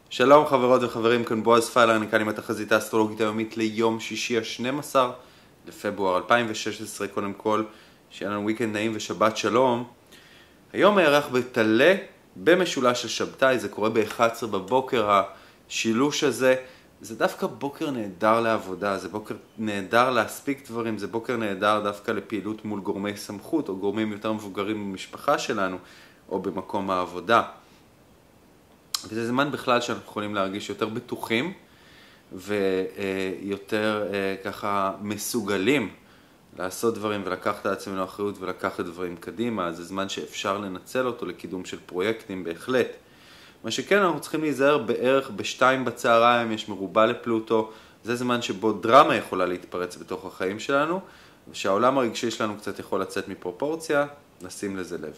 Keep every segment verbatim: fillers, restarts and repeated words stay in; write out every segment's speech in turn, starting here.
שלום חברות וחברים, כאן בועז פיילר, אני כאן עם התחזית האסטרולוגית היומית ליום שישי ה-שנים עשר לפברואר אלפיים ושש עשרה. קודם כל, שיהיה לנו וויקנד נעים ושבת שלום. היום הירח בטלה במשולש של שבתאי, זה קורה ב-אחת עשרה בבוקר. השילוש הזה זה דווקא בוקר נהדר לעבודה, זה בוקר נהדר להספיק דברים, זה בוקר נהדר דווקא לפעילות מול גורמי סמכות או גורמים יותר מבוגרים במשפחה שלנו או במקום העבודה. וזה זמן בכלל שאנחנו יכולים להרגיש יותר בטוחים ויותר ככה מסוגלים לעשות דברים ולקחת את עצמנו אחריות ולקחת דברים קדימה. זה זמן שאפשר לנצל אותו לקידום של פרויקטים בהחלט. מה שכן, אנחנו צריכים להיזהר בערך בשתיים בצהריים, יש מרובה לפלוטו. זה זמן שבו דרמה יכולה להתפרץ בתוך החיים שלנו, ושהעולם הרגשי שלנו קצת יכול לצאת מפרופורציה, נשים לזה לב.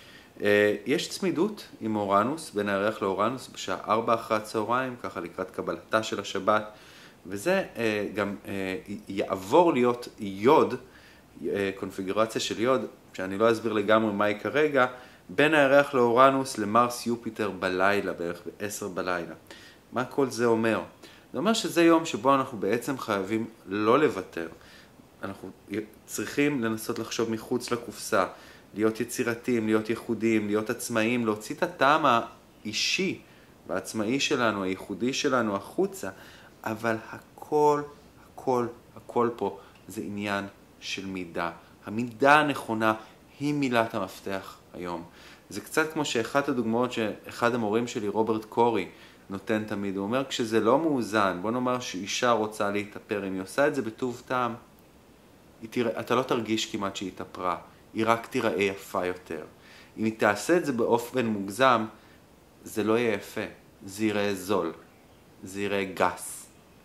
יש צמידות עם אורנוס, בין הירח לאורנוס, בשעה ארבע אחרי הצהריים, ככה לקראת קבלתה של השבת, וזה גם יעבור להיות יוד, קונפיגורציה של יוד, שאני לא אסביר לגמרי מהי כרגע, בין הירח לאורנוס למרס יופיטר בלילה, בערך ב-עשר בלילה. מה כל זה אומר? זה אומר שזה יום שבו אנחנו בעצם חייבים לא לוותר. אנחנו צריכים לנסות לחשוב מחוץ לקופסה, להיות יצירתיים, להיות ייחודיים, להיות עצמאיים, להוציא את הטעם האישי והעצמאי שלנו, הייחודי שלנו, החוצה, אבל הכל, הכל, הכל פה זה עניין של מידה. המידה הנכונה היא מילת המפתח היום. זה קצת כמו שאחת הדוגמאות שאחד המורים שלי, רוברט קורי, נותן תמיד. הוא אומר, כשזה לא מאוזן, בוא נאמר שאישה רוצה להתאפר, אם היא עושה את זה בטוב טעם, תראה, אתה לא תרגיש כמעט שהיא התאפרה. היא רק תיראה יפה יותר. אם היא תעשה את זה באופן מוגזם, זה לא יהיה יפה. זה יראה זול. זה יראה גס.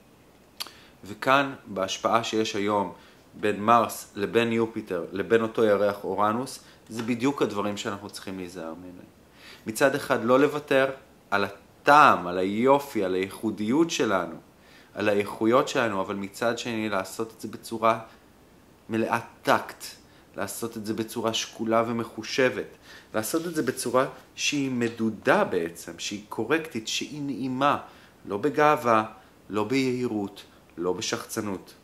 וכאן, בהשפעה שיש היום בין מרס לבין יופיטר, לבין אותו ירח אורנוס, זה בדיוק הדברים שאנחנו צריכים להיזהר ממנו. מצד אחד, לא לוותר על הטעם, על היופי, על הייחודיות שלנו, על האיכויות שלנו, אבל מצד שני, לעשות את זה בצורה מלאת טקט. לעשות את זה בצורה שקולה ומחושבת, לעשות את זה בצורה שהיא מדודה בעצם, שהיא קורקטית, שהיא נעימה, לא בגאווה, לא ביהירות, לא בשחצנות.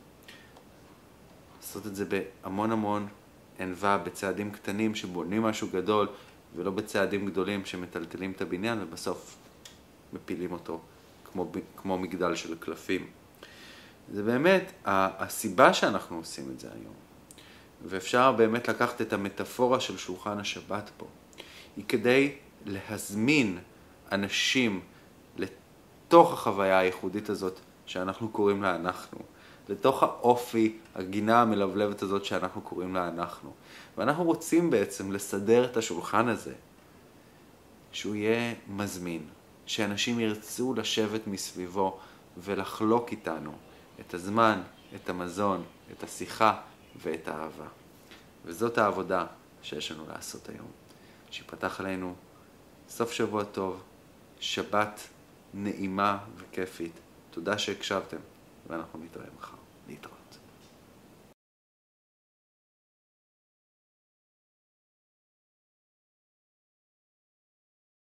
לעשות את זה בהמון המון ענווה, בצעדים קטנים שבונים משהו גדול, ולא בצעדים גדולים שמטלטלים את הבניין ובסוף מפילים אותו כמו, כמו מגדל של קלפים. זה באמת הסיבה שאנחנו עושים את זה היום. ואפשר באמת לקחת את המטאפורה של שולחן השבת פה. היא כדי להזמין אנשים לתוך החוויה הייחודית הזאת שאנחנו קוראים לה אנחנו. לתוך האופי, הגינה המלבלבת הזאת שאנחנו קוראים לה אנחנו. ואנחנו רוצים בעצם לסדר את השולחן הזה, שהוא יהיה מזמין, שאנשים ירצו לשבת מסביבו ולחלוק איתנו את הזמן, את המזון, את השיחה, ואת האהבה. וזאת העבודה שיש לנו לעשות היום. שיפתח עלינו סוף שבוע טוב, שבת נעימה וכיפית. תודה שהקשבתם, ואנחנו נתראה מחר. להתראות.